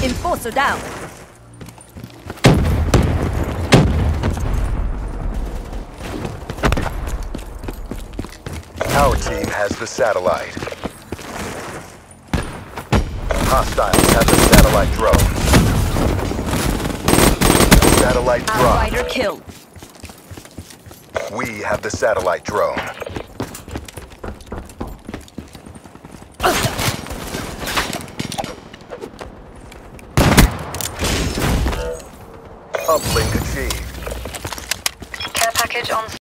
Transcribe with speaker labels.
Speaker 1: Enforcer down.
Speaker 2: Our team has the satellite. Hostiles have the satellite drone. Satellite dropped.
Speaker 1: Fighter killed.
Speaker 2: We have the satellite drone. Uplink achieved.
Speaker 3: Care package on